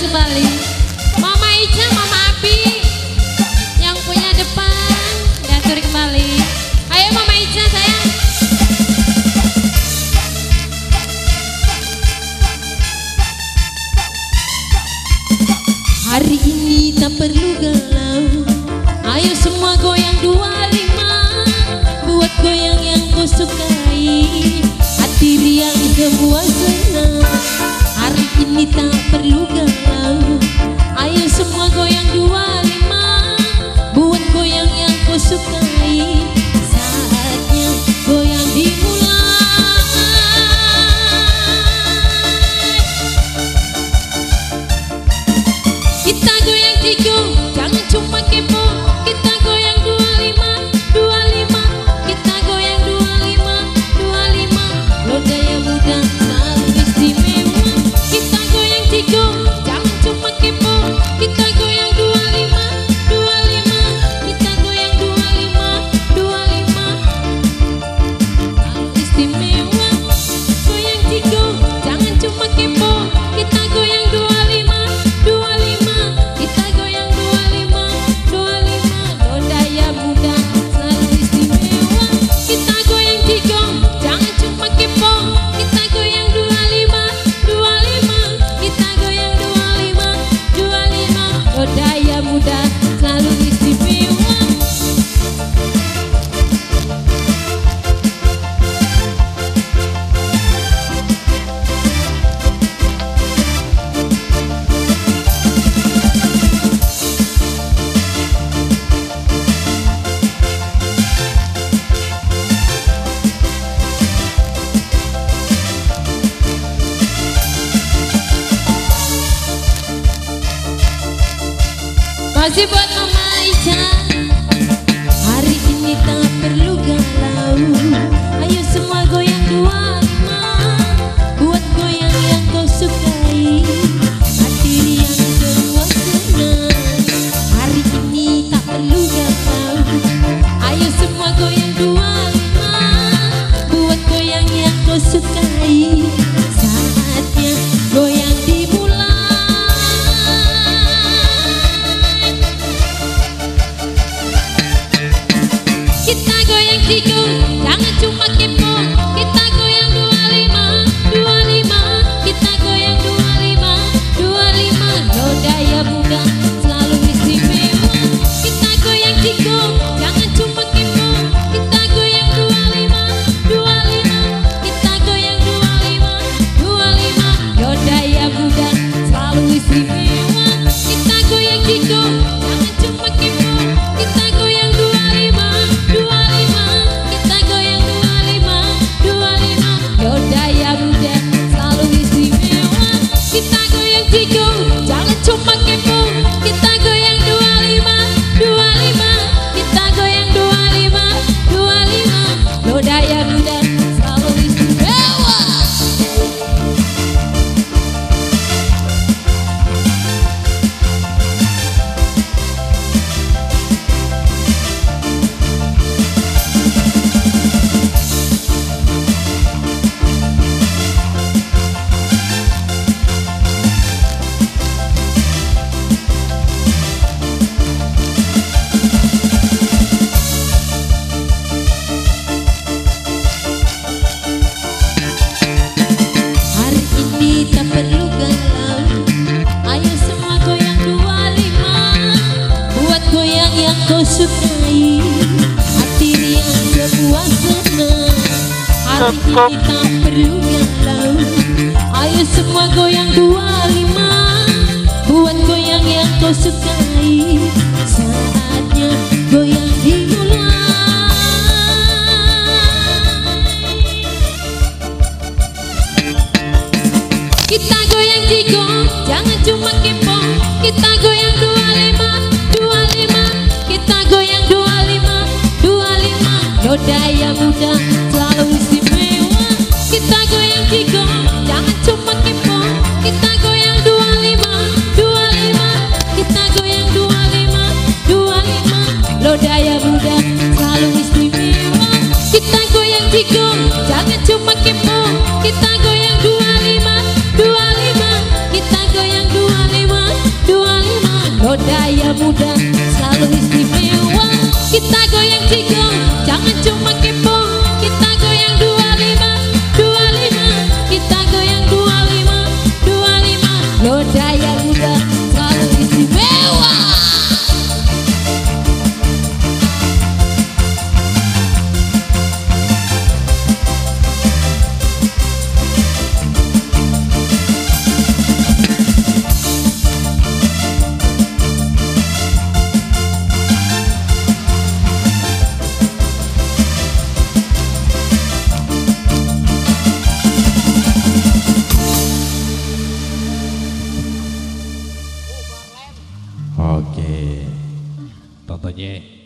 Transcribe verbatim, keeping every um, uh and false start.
kembali. Mama Ica, Mama Abi yang punya depan diatur kembali. Ayo Mama Ica sayang. Hari ini tak perlu galau, ayo semua goyang dua lima, buat goyang yang kau sukai, hati riang semua senang. Hari ini tak perlu galau, ayo semua goyang dua lima, buat goyang yang kau sukai, saatnya goyang dimulai. Kita goyang tiga, jangan cuma kepo. Kita goyang dua lima, dua lima. Kita goyang dua lima, dua lima. Lo daya muda selalu istimewa. Kita goyang tiga, jangan cuma kepo. Kita goyang dua lima, dua lima. Kita goyang dua lima, dua lima. Selalu istimewa. Goyang tiga, jangan cuma kepo. Kita goyang dua lima, dua lima. Kita goyang dua lima, dua lima. Lo daya muda selalu istimewa. Kita goyang tiga, jangan cuma kepo. Kita goyang dua lima, dua lima. Kita goyang dua lima, dua lima. Lo daya muda selalu istimewa. Masih buat Mama Ica. Hari ini tak perlu galau, ayo semua goyang dua lima, buat goyang yang kau sukai, hati yang semua senang. Hari ini tak perlu galau, ayo semua goyang dua lima, buat goyang yang kau sukai, saatnya goyang dimulai. Kita goyang tiga, jangan cuma kepo. Kita goyang dua lima, dua lima. Kita goyang dua lima, dua lima. Lo daya muda selalu istimewa. Kita goyang tiga, jangan cuma kepo. Kita goyang dua lima, dua lima. Kita goyang dua lima, dua lima. Lo daya muda selalu istimewa. Kita goyang tiga, jangan cuma kepo. Kita goyang dua lima, dua lima. Kita goyang dua lima, dua lima. Lo daya muda selalu istimewa. Kita goyang tiga, jangan cuma kepo. Kita goyang dua lima, dua lima. Kita goyang dua lima, dua lima. Lo daya muda selalu istimewa. Hari ini tak perlu galau, ayo semua goyang dua lima, buat goyang yang kau sukai, hati yang semua senang. Hari ini tak perlu galau, ayo semua goyang dua lima, buat goyang yang kau sukai, saatnya goyang dimulai. Kita goyang tiga, jangan cuma kepo. Kita goyang dua lima, dua lima. Kita goyang dua lima, dua lima. Lo daya muda selalu istimewa. Kita goyang tiga, jangan cuma kepo. Kita goyang dua lima, dua lima. Kita goyang dua lima, dua lima. Lo daya muda selalu istimewa. Kita goyang tiga, jangan cuma kepo. Kita goyang dua lima, dua lima. Kita goyang dua lima, daya muda selalu istimewa. Kita goyang cigo, jangan cuma kepo. Kita goyang dua lima, dua lima. Kita goyang dua lima, dua lima. Lo daya muda selalu istimewa. Oke, tontonnya